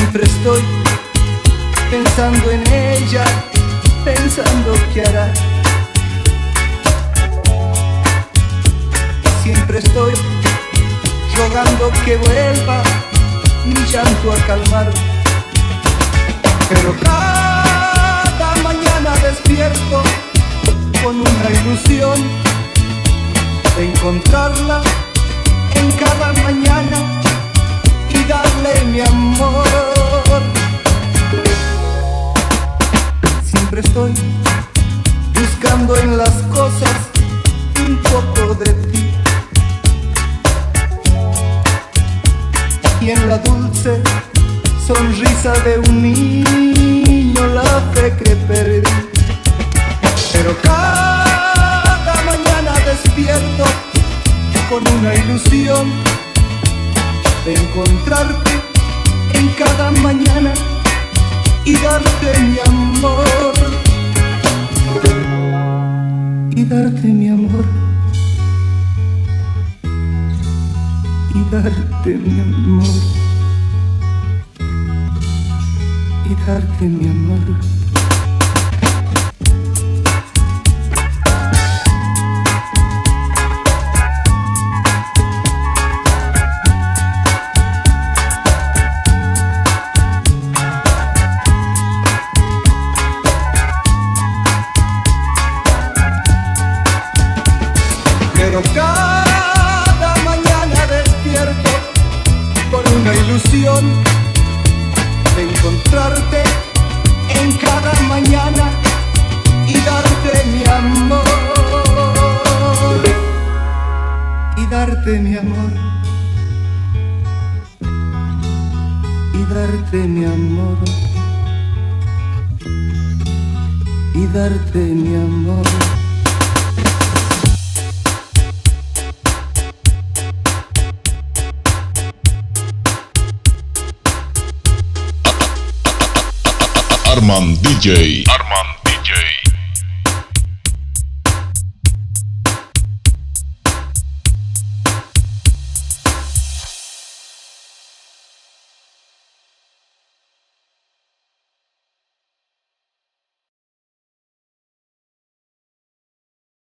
Siempre estoy pensando en ella, pensando qué hará. Siempre estoy rogando que vuelva mi llanto a calmar. Pero cada mañana despierto con una ilusión de encontrarla en cada mañana y darle mi amor. Siempre estoy buscando en las cosas un poco de ti, y en la dulce sonrisa de un niño la fe que perdí. Pero cada mañana despierto con una ilusión de encontrarte en cada mañana y darte mi amor. Y darte mi amor. Y darte mi amor. Y darte mi amor. Pero cada mañana despierto con una ilusión de encontrarte en cada mañana y darte mi amor. Y darte mi amor. Y darte mi amor. Y darte mi amor. Arman DJ.